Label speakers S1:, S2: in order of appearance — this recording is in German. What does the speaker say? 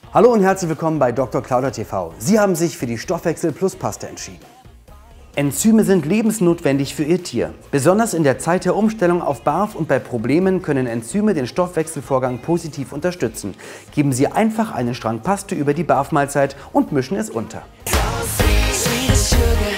S1: Hallo und herzlich willkommen bei Dr. Klauder TV. Sie haben sich für die Stoffwechsel Plus Paste entschieden. Enzyme sind lebensnotwendig für Ihr Tier. Besonders in der Zeit der Umstellung auf BARF und bei Problemen können Enzyme den Stoffwechselvorgang positiv unterstützen. Geben Sie einfach einen Strang Paste über die BARF-Mahlzeit und mischen es unter.
S2: Sweet as sugar.